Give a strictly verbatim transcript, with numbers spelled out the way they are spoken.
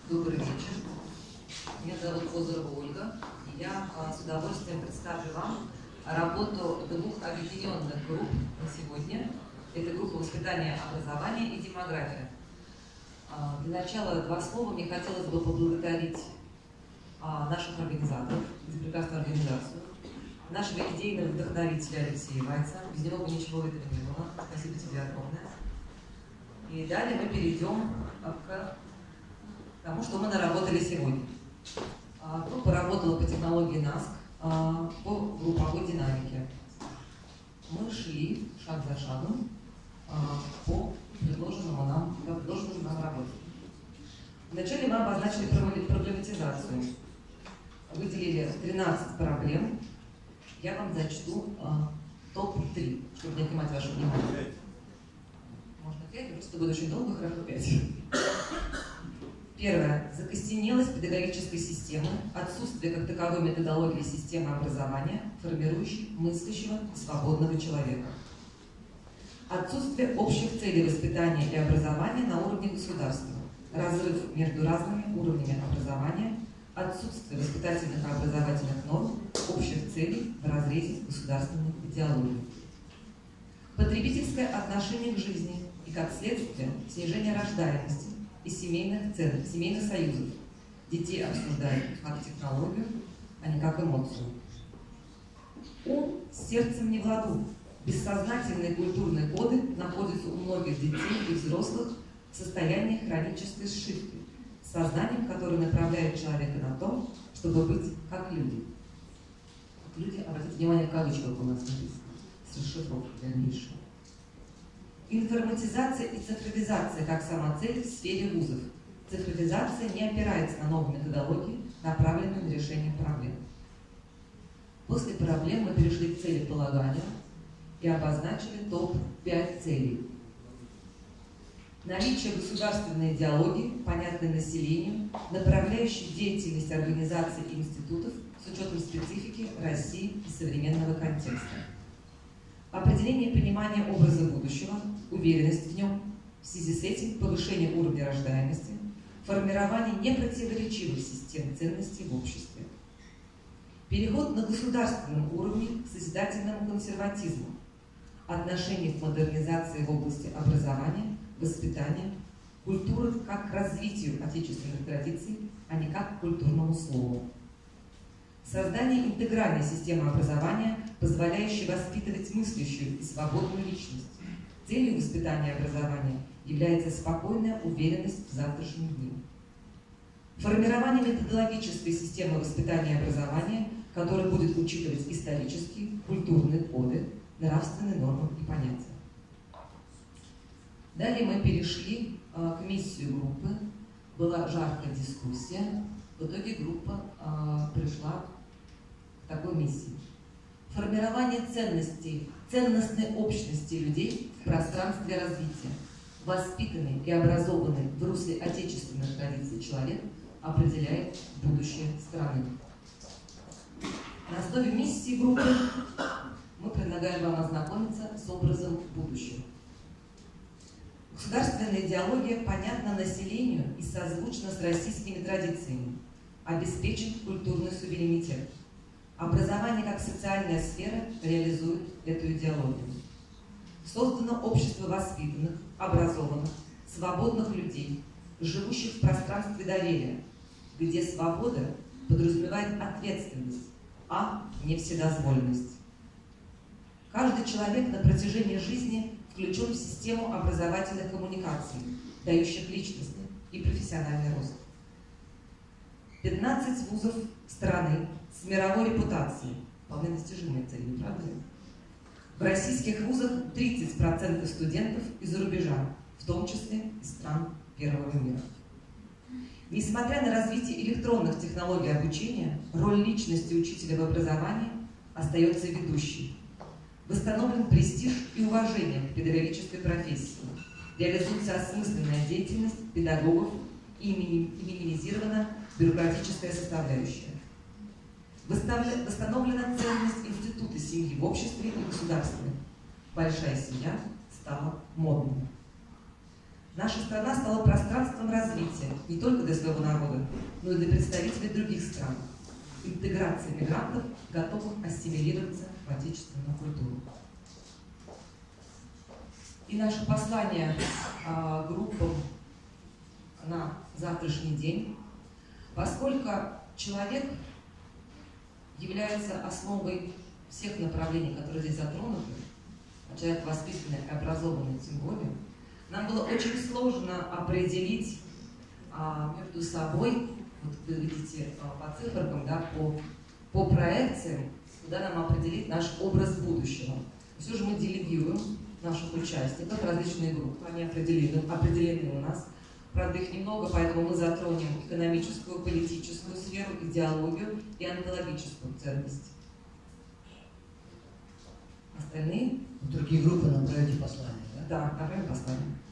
Добрый вечер. Меня зовут Козырова Ольга. И я с удовольствием представлю вам работу двух объединенных групп на сегодня. Это группа воспитания, образования и демография. Для начала два слова. Мне хотелось бы поблагодарить наших организаторов, за прекрасную организацию, нашего идейного вдохновителя Алексея Вайца. Без него бы ничего этого не было. Спасибо тебе огромное. И далее мы перейдем к тому, что мы наработали сегодня. Группа работала по технологии наск, по групповой динамике. Мы шли шаг за шагом по предложенному нам, по предложенному нам работе. Вначале мы обозначили проблематизацию. Выделили тринадцать проблем. Я вам зачту топ три, чтобы не отнимать ваше внимание. Можно пять, просто будет очень долго, хорошо пять. Первое. Закостенелость педагогической системы, отсутствие как таковой методологии системы образования, формирующей мыслящего и свободного человека. Отсутствие общих целей воспитания и образования на уровне государства, разрыв между разными уровнями образования, отсутствие воспитательных и образовательных норм, общих целей в разрезе государственной идеологии. Потребительское отношение к жизни и, как следствие, снижение рождаемости и семейных ценностей, семейных союзов. Детей обсуждают как технологию, а не как эмоцию. Ум с сердцем не в ладу. Бессознательные культурные коды находятся у многих детей и взрослых в состоянии хронической сшивки, сознанием, которое направляет человека на то, чтобы быть как люди. Как люди, обратите внимание, в кавычках у нас написано, с расшифровкой дальнейшей. Информатизация и цифровизация как самоцель в сфере вузов. Цифровизация не опирается на новые методологии, направленные на решение проблем. После проблем мы перешли к целеполаганию и обозначили топ пять целей. Наличие государственной идеологии, понятной населению, направляющей деятельность организаций и институтов с учетом специфики России и современного контекста. Определение и понимание образа будущего, уверенность в нем, в связи с этим повышение уровня рождаемости, формирование непротиворечивых систем ценностей в обществе. Переход на государственном уровне к созидательному консерватизму, отношение к модернизации в области образования, воспитания, культуры как к развитию отечественных традиций, а не как к культурному слову. Создание интегральной системы образования, позволяющей воспитывать мыслящую и свободную личность. Целью воспитания и образования является спокойная уверенность в завтрашнем дне. Формирование методологической системы воспитания и образования, которая будет учитывать исторические, культурные коды, нравственные нормы и понятия. Далее мы перешли э, к миссии группы. Была жаркая дискуссия. В итоге группа э, пришла к такой миссии. Формирование ценностей, ценностной общности людей в пространстве развития. Воспитанный и образованный в русле отечественных традиций человек определяет будущее страны. На основе миссии группы мы предлагаем вам ознакомиться с образом будущего. Государственная идеология понятна населению и созвучна с российскими традициями. Обеспечен культурный суверенитет. Образование как социальная сфера реализует эту идеологию. Создано общество воспитанных, образованных, свободных людей, живущих в пространстве доверия, где свобода подразумевает ответственность, а не вседозволенность. Каждый человек на протяжении жизни включен в систему образовательных коммуникаций, дающих личностный и профессиональный рост. пятнадцать вузов страны с мировой репутацией, вполне достижимые цели, не правда ли? В российских вузах тридцать процентов студентов из-за рубежа, в том числе из стран первого мира. Несмотря на развитие электронных технологий обучения, роль личности учителя в образовании остается ведущей. Восстановлен престиж и уважение к педагогической профессии. Реализуется осмысленная деятельность педагогов и минимизирована бюрократическая составляющая. Восстановлена ценность института семьи в обществе и государстве. Большая семья стала модной. Наша страна стала пространством развития, не только для своего народа, но и для представителей других стран. Интеграция мигрантов, готовых ассимилироваться в отечественную культуру. И наше послание э, группам на завтрашний день, поскольку человек является основой всех направлений, которые здесь затронуты, а человек воспитанный и образованный тем более, нам было очень сложно определить а, между собой, вот вы видите а, по цифрам, да, по, по проекциям, куда нам определить наш образ будущего. Все же мы делегируем наших участников в различные группы, они определены, определены у нас. Правда, их немного, поэтому мы затронем экономическую, политическую сферу, идеологию и онтологическую ценность. Остальные? Другие группы направите послание, да? Да, направим послание.